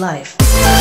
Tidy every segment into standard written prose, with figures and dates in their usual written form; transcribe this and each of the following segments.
life.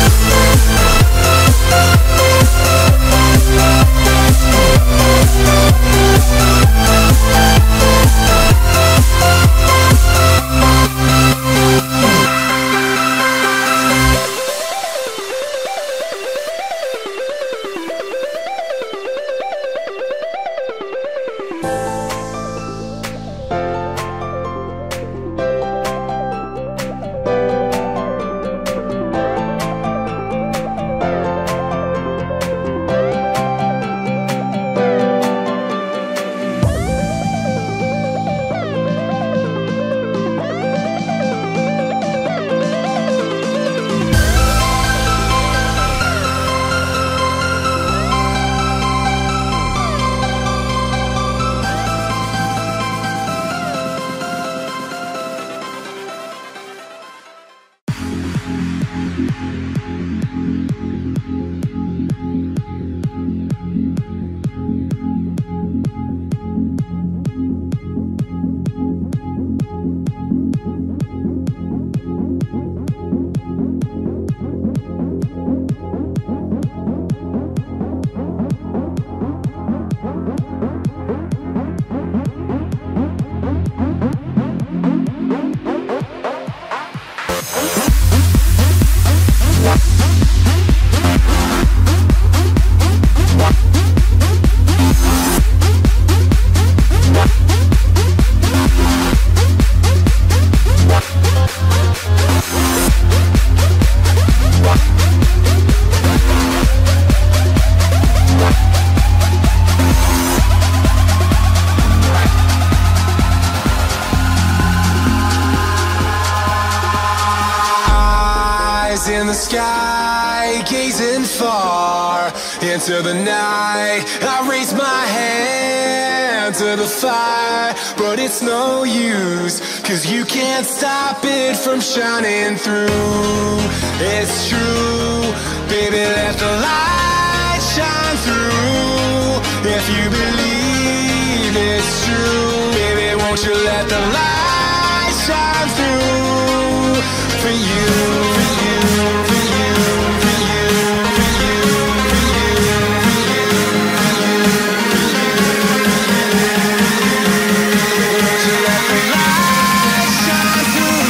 In the sky, gazing far into the night, I raise my hand to the fire, but it's no use, 'cause you can't stop it from shining through. It's true, baby, let the light shine through. If you believe it's true, baby, won't you let the light shine through for you, for you, for you, for you, for you, for you, for you, for you, won't you let the light shine through?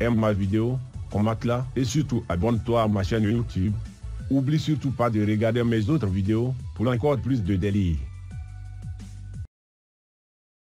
aime ma vidéo, commente-la et surtout abonne-toi à ma chaîne YouTube. Oublie surtout pas de regarder mes autres vidéos pour encore plus de délire.